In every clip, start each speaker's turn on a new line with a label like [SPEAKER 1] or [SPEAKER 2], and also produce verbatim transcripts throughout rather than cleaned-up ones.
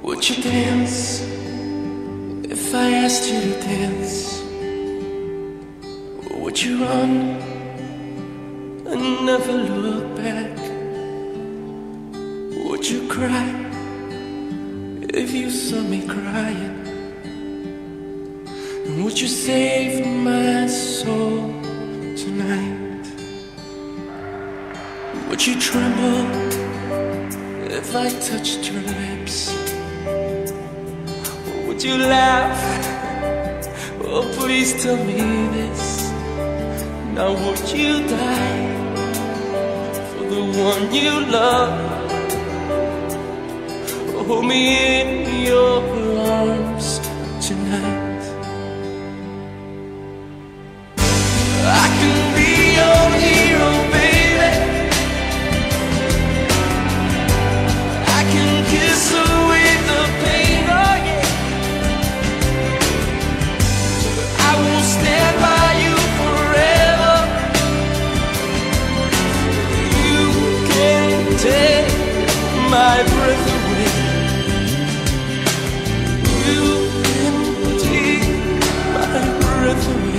[SPEAKER 1] Would you dance if I asked you to dance? Or would you run and never look back? Would you cry if you saw me crying? And would you save my soul tonight? Would you tremble if I touched your lips? Or would you laugh? Oh, please tell me this. Now would you die for the one you love? Or hold me in your arms tonight? I can be your hero, baby. I can kiss away the pain, oh yeah. I will stand by you forever. You can take my breath away. You can take my breath away.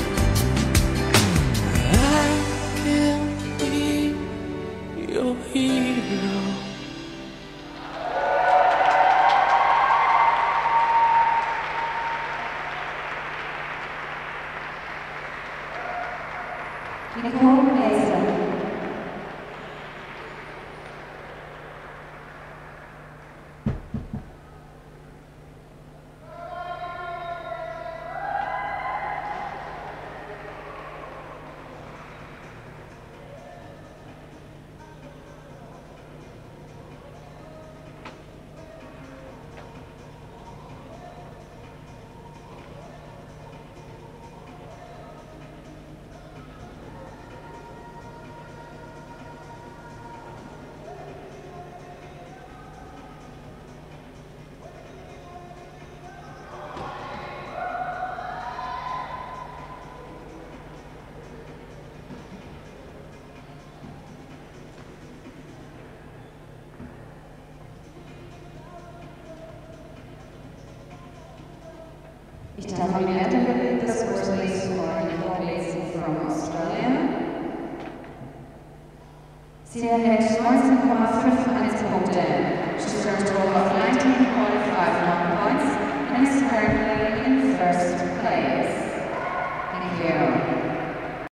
[SPEAKER 1] Your hero.
[SPEAKER 2] Nicole Mason. Ich darf Ihnen weitergeben, das was release for Nicole Mason from Australia. Sie erhält neunzehn Komma fünfundneunzig Punkte. She scored a total of nineteen point five one.